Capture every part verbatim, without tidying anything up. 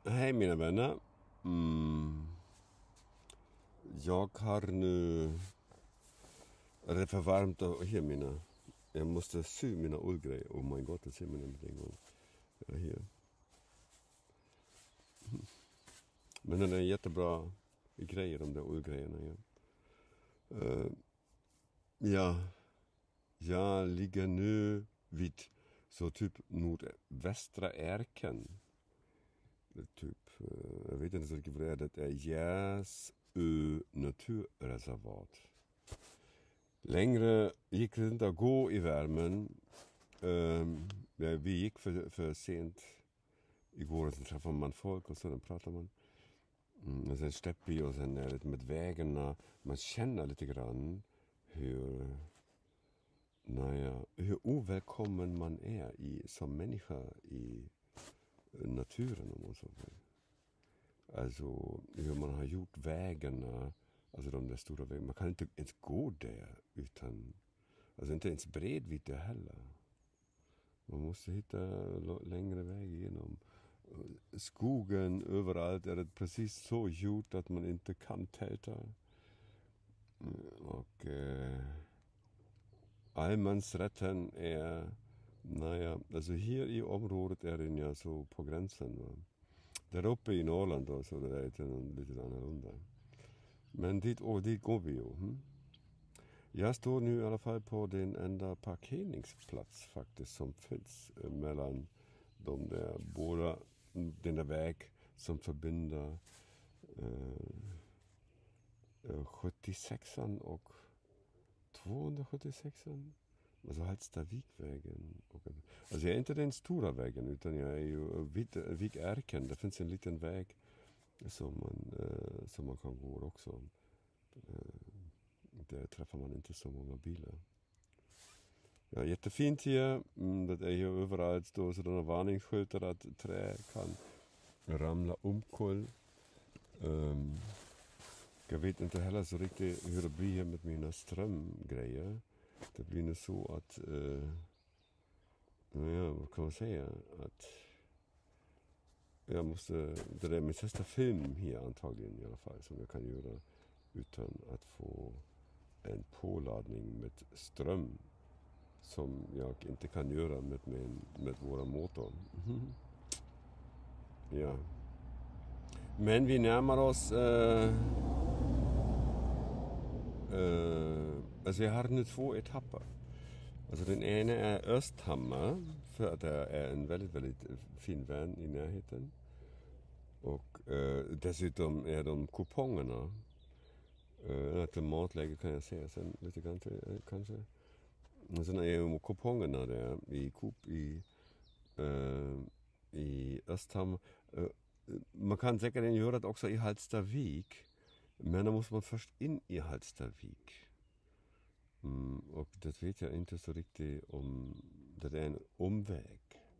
Hej mina vänner. Mm. Jag har nu... Det är för varmt att här mina... Jag måste sy mina ullgrejer. Oh my god, det ser man inte en gång. Ja, här. Men den är jättebra grejer, de där ullgrejerna. Ja. Uh, ja, jag ligger nu vid så typ nordvästra Erken. Typ, uh, jag vet inte så riktigt vad det är. Det är Gärsö naturreservat. Längre gick det inte att gå i värmen. Um, vi gick för, för sent igår och sen träffade man folk och så pratar man. Mm, och sen släpper vi och sen är det med vägarna. Man känner lite grann hur, naja, hur ovälkommen man är i, som människa i naturen. Och så. Alltså hur man har gjort vägarna. Alltså de där stora vägarna. Man kan inte ens gå där utan... Alltså inte ens bredvid det heller. Man måste hitta längre väg igenom. Skogen överallt är det precis så gjort att man inte kan tälta. Och eh, allemansrätten är... Naja, alltså här i området är den ja så på gränsen. Va? Där uppe i Norrland då, så det är det lite annorlunda. Men dit, och dit går vi ju. Hm? Jag står nu i alla fall på den enda parkeringsplats faktiskt som finns mellan de där båda, den där väg som förbinder eh, sjuttiosexan och tvåhundrasjuttiosexan. Alltså Hallstavikvägen. Alltså jag är inte den stora vägen utan jag är ju vid, vid Erken. Det finns en liten väg som man, eh, som man kan gå också. Eh, Där träffar man inte så många bilar. Ja, jättefint här. Det är ju överallt då sådana varningsskyltar att trä kan ramla omkull. Um, jag vet inte heller så riktigt hur det blir här med mina strömgrejer. Det blir nu så att, uh, ja, vad kan man säga? Att jag måste, det är min sista film här antagligen i alla fall som jag kan göra utan att få en påladdning med ström som jag inte kan göra med, med, med våra motor. Mm. Ja. Men vi närmar oss uh, uh, alltså jag har nu två etapper. Alltså den ena är Östhammar för att det är en väldigt, väldigt fin vän i närheten. Och uh, dessutom är de kupongerna uh, till matläge kan jag säga sen lite grann till, kanske. Och sen är ju kupongerna där i Coop i, uh, i Östhammar. Uh, man kan säkert göra det också i Hallstavik. Men då måste man först in i Hallstavik. Mm, och det vet jag inte så riktigt om det är en omväg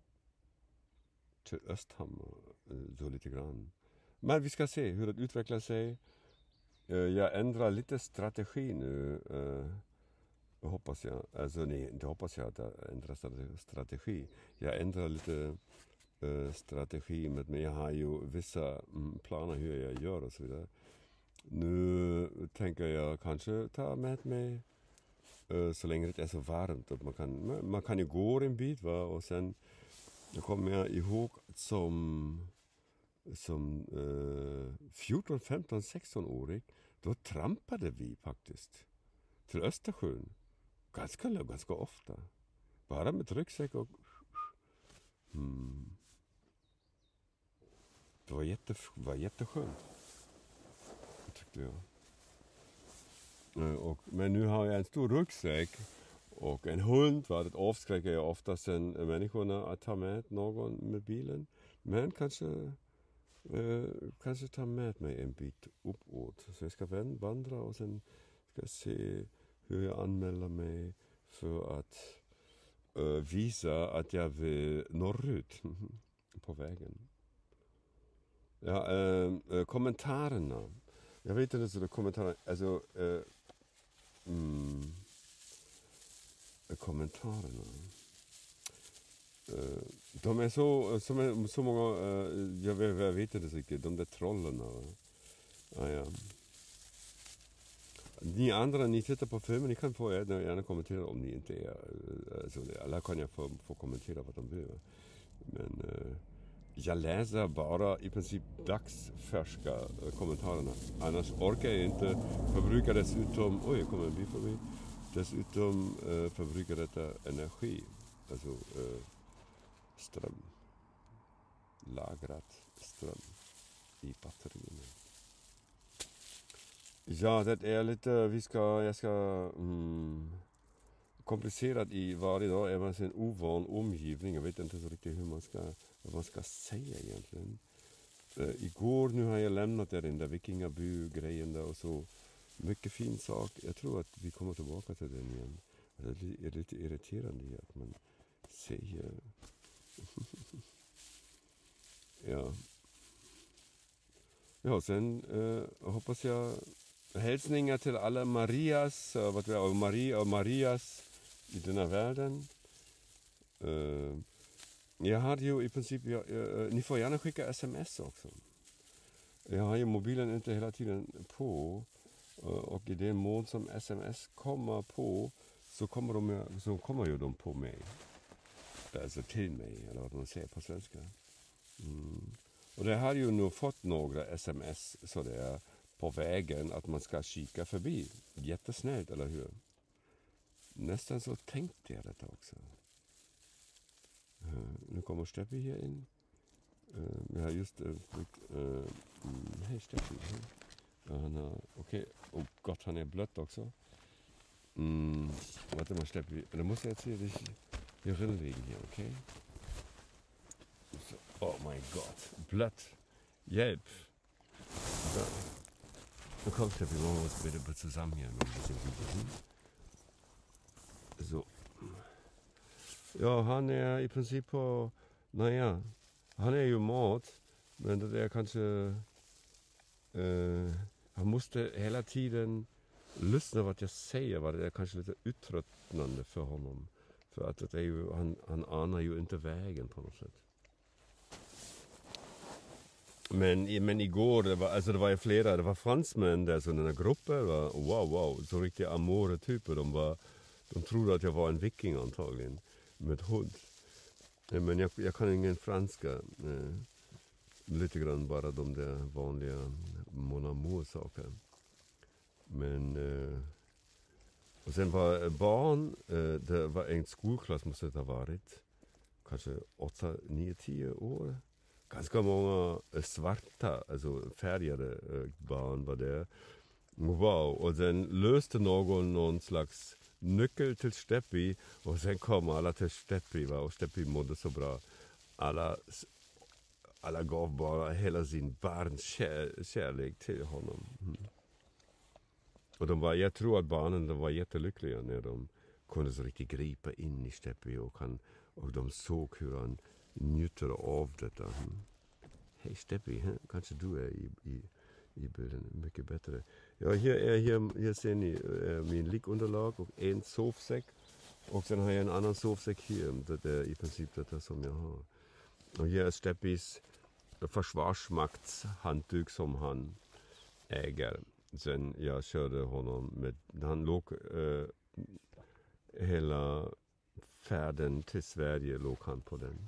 till Östhammar. Så lite grann. Men vi ska se hur det utvecklar sig. Uh, jag ändrar lite strategi nu. Uh, hoppas jag. Alltså nej, inte hoppas jag att jag ändrar strategi. Jag ändrar lite uh, strategi med mig. Jag har ju vissa mm, planer hur jag gör och så vidare. Nu tänker jag kanske ta med mig uh, så länge det är så varmt. Att man, kan, man kan ju gå en bit va? Och sen jag kommer jag ihåg som, som uh, fjorton, femton, sexton-årig då trampade vi faktiskt till Östersjön. Ganska, ganska ofta. Bara med ryggsäck och... Hmm. Det var, jätte, var jätteskönt. Tyckte jag. Och, men nu har jag en stor ryggsäck och en hund. Va? Det avskräcker jag ofta sen människorna att ta med någon med bilen. Men kanske, eh, kanske ta med mig en bit uppåt. Så jag ska vandra och sen ska jag se hur jag anmäler mig för att uh, visa att jag vill norrut på vägen. Ja, uh, uh, kommentarerna. Jag vet inte så det kommentarer. Alltså, uh, mm, kommentarerna. Uh, de är så, som är, så många, uh, jag, vet, jag vet inte riktigt, de där trollen. Uh, ja. Ni andra, ni tittar på filmen, ni kan få gärna, gärna kommentera om ni inte är, uh, alltså, alla kan jag få, få kommentera vad de vill. Men uh, jag läser bara i princip dagsfärska uh, kommentarerna. Annars orkar jag inte, förbrukar dessutom, oj, jag kommer en bil förbi, dessutom uh, förbrukar detta energi, alltså uh, ström, lagrat ström i batterierna. Ja, det är lite, vi ska, jag ska, mm, komplicerat i varje dag, är man en ovan omgivning, jag vet inte så riktigt hur man ska, vad man ska säga egentligen. Uh, igår, nu har jag lämnat där den där vikingaby-grejen där och så, mycket fin sak, jag tror att vi kommer tillbaka till den igen. Det är lite irriterande att man säger ja. Ja, sen uh, hoppas jag hälsningar till alla Marias uh, vad och Maria och Marias i den här världen. Uh, jag hade ju i princip, jag, uh, ni får gärna skicka sms också. Jag har ju mobilen inte hela tiden på uh, och i den mån som sms kommer på så kommer, de, så kommer ju de på mig. Alltså till mig, eller vad man säger på svenska. Mm. Och det har ju nu fått några sms så det är på vägen att man ska kika förbi. Jättesnällt, eller hur? Nästan så tänkte jag detta också. Uh, nu kommer Steppi här in. Uh, jag har just... Uh, uh, mm, hej Steppi. Uh, han har... Okej. Okay. Oh gott, han är blött också. Mm, warte mal Steppi. Da måste jag se dich hier rinlegen hier, okej? Okay? Oh mein Gott, blött. Hjälp. Så. Nu kom Steppi, wir machen uns bitte zusammen hier noch ein bisschen üben. Så. Ja, han är i princip på, naja, han är ju mat, men det är kanske, uh, han måste hela tiden lyssna vad jag säger, vad det är kanske lite uttröttande för honom. För att det är ju, han, han anar ju inte vägen på något sätt. Men, men igår, det var, alltså det var ju flera, det var fransmän där, så den här gruppen var, wow, wow, så riktiga amore-typer, de var, de trodde att jag var en viking antagligen, med hund. Men jag, jag kan ingen franska, eh, lite grann bara de där vanliga mon amour-saker. Men, eh, och sen var barn, eh, det var en skolklass måste det ha varit, kanske åtta, nio, tio år. Ganska många svarta, alltså färgade eh, barn var där. Wow, och sen löste någon någon slags nyckel till Steppi och sen kom alla till Steppi, va? Och Steppi mådde så bra. Alla, alla gav bara hela sin barns kär, kärlek till honom. Mm. Och de var, jag tror att barnen de var jättelyckliga när de kunde så riktigt gripa in i Steppi och, han, och de såg hur han njuter av detta. Mm. Hej Steppi, kanske du är i, i, i bilden mycket bättre. Ja, här, är, här, här ser ni äh, min liggunderlag och en sovsäck. Och sen har jag en annan sovsäck här. Det är i princip detta som jag har. Och här är Steppis försvarsmaktshandduk som han äger. Sen jag körde honom med, han låg äh, hela färden till Sverige låg han på den.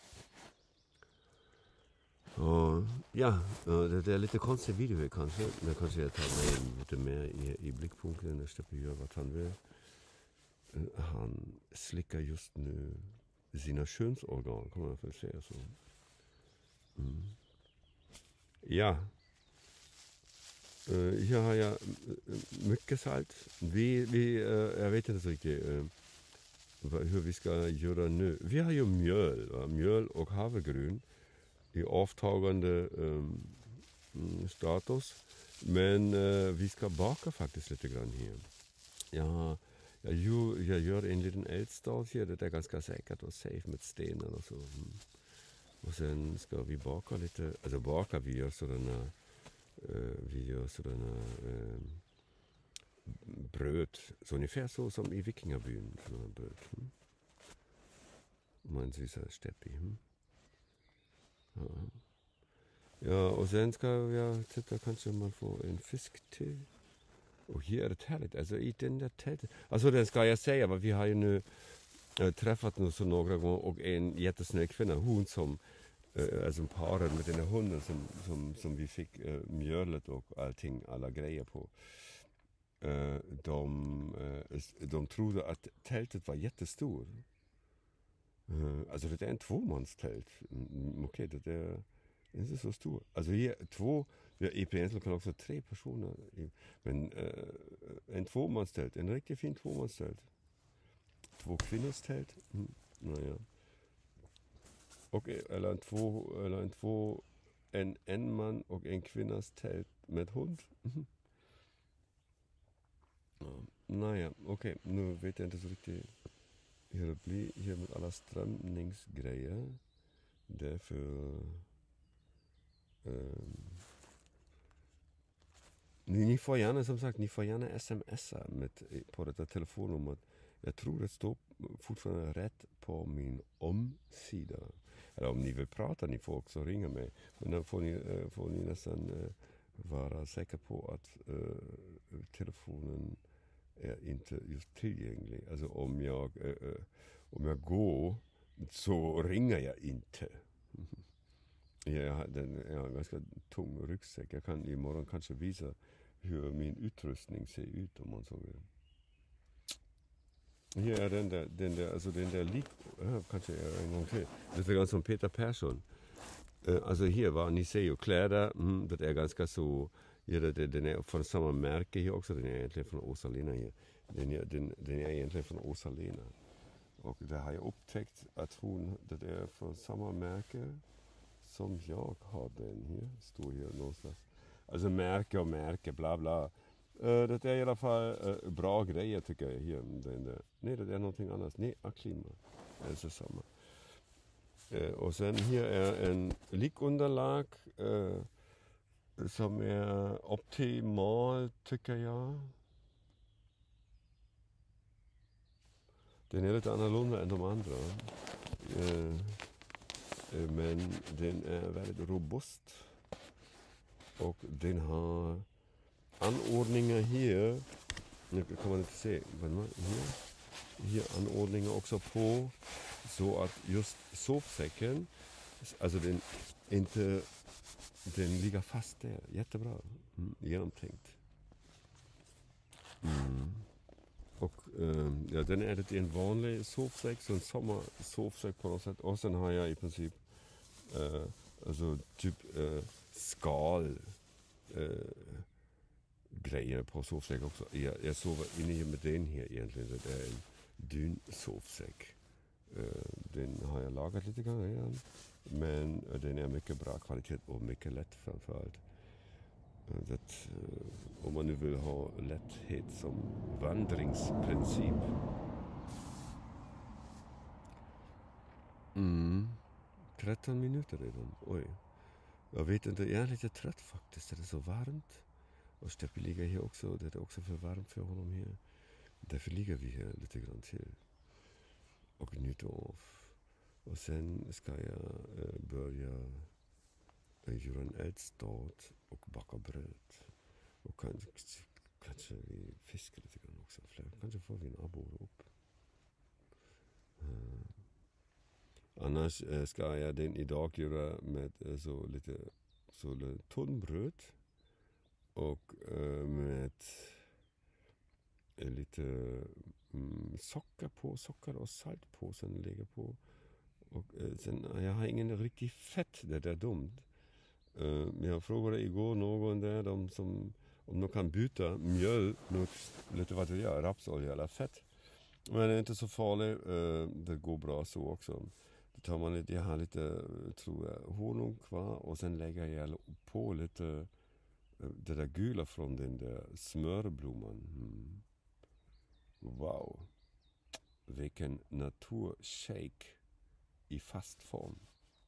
Och, ja, det är lite konstig video kanske. Men kanske jag tar mig lite mer i, i blickpunkten när Steppi gör vad han vill. Han slickar just nu sina könsorgan, kan man väl säga så. Mm. Ja. Uh, här har jag mycket salt. Vi, vi, uh, jag vet inte så riktigt uh, hur vi ska göra nu. Vi har ju mjöl, va? Mjöl och havregryn i avtagande um, status. Men uh, vi ska baka faktiskt lite grann här. Ja, jag, gör, jag gör en liten eldstad här. Det är ganska säkert och safe med stenar och så. Mm. Och sen ska vi baka lite. Alltså baka, vi gör sådana uh, vi gör sådana uh, bröd. Så ungefär så som i vikingabyn. Sådana bröd. Mm. Mein süßer Steppi. Hm? Ja. Ja, och sen ska jag titta kanske man får en fisk till. Och här är det härligt. Alltså i den där tältet. Alltså det ska jag säga, vi har ju nu äh, träffat nu så några gånger och en jättesnygg kvinna, hon som äh, alltså paret med den här hunden som, som, som vi fick äh, mjölet och allting, alla grejer på. Äh, de, äh, de trodde att tältet var jättestor. Äh, alltså det är en tvåmanstält. Mm, okej, det är inte så stor. Alltså vi är två, ja, i princip kan också tre personer. Men äh, en tvåmanstält, en riktigt fin tvåmanstält. Två kvinnors tält. Mm, naja. Och, eller en två, eller en två, en, en man och en kvinnas tält med hund. Mm. Ja, naja, okej. Okay. Nu vet jag inte så riktigt hur det blir här med alla strömningsgrejer. Därför Um, ni, ni får gärna, som sagt, ni får gärna smsa med, på detta telefonnummer. Jag tror det står fortfarande rätt på min omsida. Eller om ni vill prata, ni får också ringa mig. Men då får ni, får ni nästan uh, vara säkra på att uh, telefonen är inte just tillgänglig. Alltså om jag, uh, uh, om jag går så ringer jag inte. Jag har, den, jag har en ganska tung ryggsäck. Jag kan imorgon kanske visa hur min utrustning ser ut om man så vill. Här är den där, den där, alltså den där lik, äh, kanske en gång till. Det är ganska som Peter Persson. Äh, alltså här var, ni ser ju kläder, mm, det är ganska så, ja, det, den är från samma märke här också, den är egentligen från Åsa-Lena här. Den är, den, den är egentligen från Åsa-Lena. Och där har jag upptäckt att hon, det är från samma märke som jag har den här, står här någonstans. Alltså märke och märke, bla bla. Uh, det är i alla fall uh, bra grejer tycker jag här. Den där. Nej, det är någonting annat. Nej, Aklima. Det är så samma. Uh, och sen här är en likunderlag uh, som är optimal tycker jag. Den är lite annorlunda än de andra. Uh, Men den är väldigt robust. Och den har anordningar här. Nu kan man inte se. Här, här anordningar också på. Så att just sovsäcken, alltså den inte, den ligger fast där. Jättebra. Mm, genomtänkt. Mm. Och um, ja, den är det en vanlig sovsäck, så en sommarsovsäck på något sätt. Och sen har jag i princip uh, alltså typ uh, skal uh, grejer på sovsäck också. Jag, jag sover inne med den här egentligen. Det är en dynsovsäck. Uh, den har jag lagat lite grann redan. Men uh, den är mycket bra kvalitet och mycket lätt framförallt. Det, om man nu vill ha lätthet som vandringsprincip. Mm. tretton minuter redan. Oj. Jag vet inte, jag är lite trött faktiskt. Det är så varmt. Och Steppi ligger här också. Det är också för varmt för honom här. Därför ligger vi här lite grann till. Och njuter av. Och sen ska jag äh, börja äh, göra en eldstad och baka bröd. Och kanske, kanske vi fiskar lite grann också. Kanske får vi en abborre upp. Uh, annars uh, ska jag den idag göra med uh, så lite så tunnbröd. Och uh, med uh, lite um, socker på, socker och salt på. Sen lägger på. Och uh, sen, uh, jag har ingen riktigt fett, det är dumt. Uh, jag frågade igår någon där, de som om de kan byta mjöl mot lite vad det gör, rapsolja eller fett. Men det är inte så farligt, uh, det går bra så också. Då tar man lite, jag har lite, tror jag, honung kvar och sen lägger jag på lite uh, det där gula från den där smörblomman. Mm. Wow. Vilken naturshake i fast form.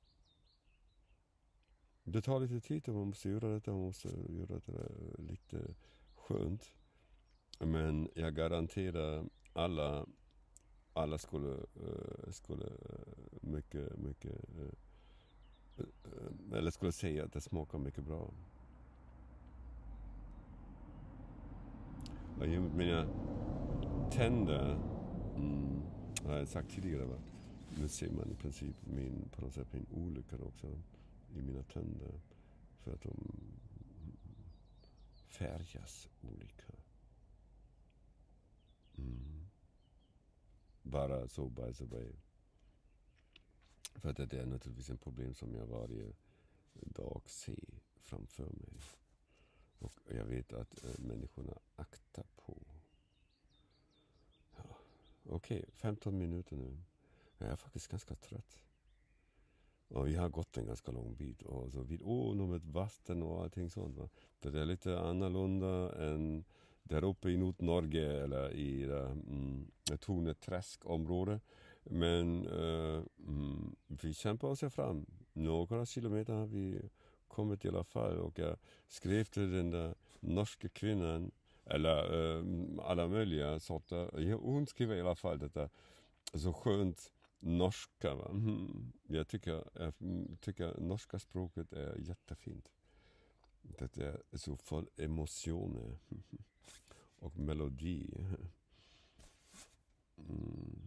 Det tar lite tid och man måste göra det, man måste göra det lite skönt. Men jag garanterar alla alla skulle, uh, skulle uh, mycket, mycket uh, uh, eller skulle säga att det smakar mycket bra. Och mina tänder, mm, har jag sagt tidigare, va? Nu ser man i princip min, på något sätt min olycka också i mina tänder för att de färgas olika. Mm. Bara så by the way. För att det är naturligtvis en problem som jag varje dag ser framför mig. Och jag vet att äh, människorna aktar på. Ja. Okej, okay, femton minuter nu. Jag är faktiskt ganska trött. Och vi har gått en ganska lång bit. Och så vid ån och med vatten och allting sånt. Va? Det är lite annorlunda än där uppe i Nordnorge eller i mm, Torneträskområdet. Men uh, mm, vi kämpar oss fram. Några kilometer har vi kommit i alla fall. Och jag skrev till den där norska kvinnan. Eller uh, alla möjliga sorter. Ja, hon skrev i alla fall detta så skönt norska. Va? Mm. Jag tycker, jag tycker norska språket är jättefint. Det är så full emotioner. Och melodi. Mm.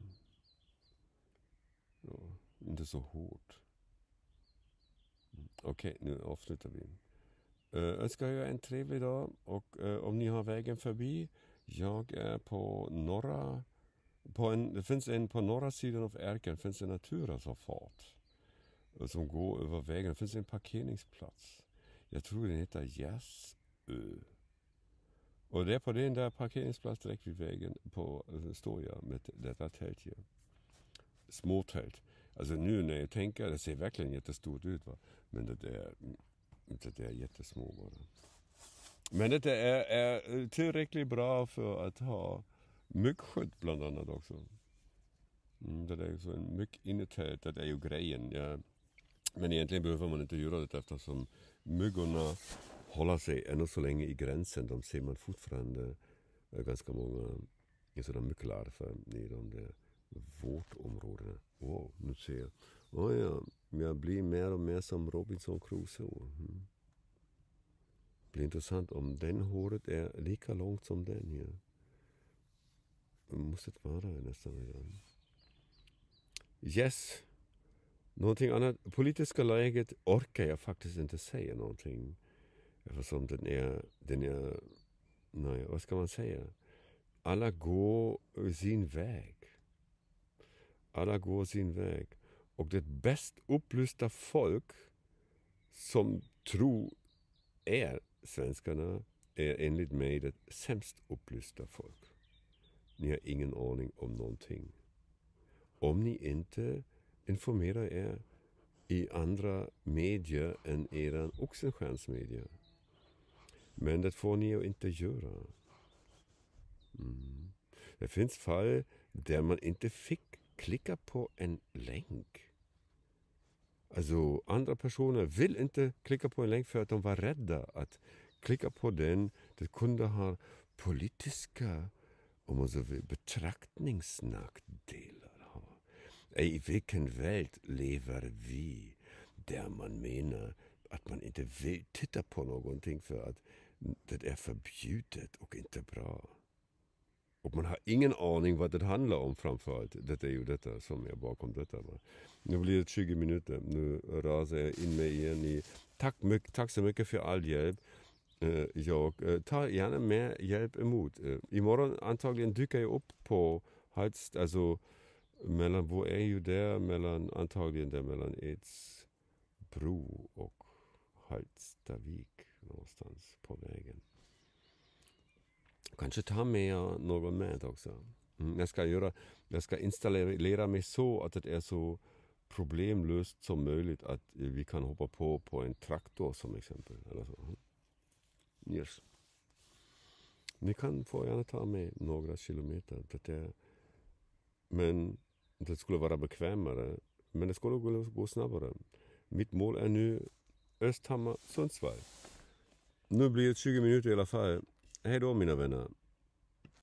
Ja, inte så hårt. Mm. Okej, okay, nu avslutar vi. Uh, önskar jag en trevlig dag. Och uh, om ni har vägen förbi. Jag är på norra. På en, det finns en på norra sidan av Erken. Finns en naturreservat. Som går över vägen. Det finns en parkeringsplats. Jag tror den heter Gärsö. Och det är på den där parkeringsplats direkt vid vägen på, står jag med detta tält här. Småtält. Alltså nu när jag tänker, det ser verkligen jättestort ut, va? Men det är, det är jättesmå bara. Men det är, är tillräckligt bra för att ha myggskydd bland annat också. Mm, det är ju så en mygginnetält, det är ju grejen. Ja. Men egentligen behöver man inte göra det eftersom myggorna håller sig ännu så länge i gränsen. De ser man fortfarande ganska många sådana mygglarver i de där vårtområdena. Wow, nu ser jag. Oh ja, jag blir mer och mer som Robinson Crusoe. Mm. Det blir intressant om den håret är lika långt som den här. Det måste vara nästan redan. Yes. Någonting annat. Politiska läget orkar jag faktiskt inte säga någonting. Eftersom den är, den är, nej, vad ska man säga? Alla går sin väg. Alla går sin väg. Och det bäst upplysta folk som tror är svenskarna är enligt mig det sämst upplysta folk. Ni har ingen aning om någonting. Om ni inte informerar er i andra medier än eran Oxenstiernsmedia. Men det får ni ju inte göra. Mm. Det finns fall där man inte fick klicka på en länk. Alltså andra personer vill inte klicka på en länk för att de var rädda att klicka på den. Det kunde ha politiska, om man så vill, betraktningsnackdelar. I vilken värld lever vi där man menar att man inte vill titta på någonting för att det är förbjudet och inte bra. Och man har ingen aning vad det handlar om framförallt. Det är ju detta som är bakom detta. Va? Nu blir det tjugo minuter. Nu rasar jag in mig igen i... Tack, mycket, tack så mycket för all hjälp. Uh, jag uh, tar gärna mer hjälp emot. Uh, imorgon antagligen dyker jag upp på Hals, alltså mellan, hvor är ju där? Mellan, antagligen där mellan Edsbro och Hallstavik någonstans på vägen. Kanske ta med någon med också. Mm, jag ska göra, jag ska installera mig så att det är så problemlöst som möjligt att vi kan hoppa på på en traktor som exempel. Eller så. Yes. Ni kan få gärna ta med några kilometer. Det är, men det skulle vara bekvämare. Men det skulle gå snabbare. Mitt mål är nu Östhammar, Sundsvall. Nu blir det tjugo minuter i alla fall. Hej då mina vänner.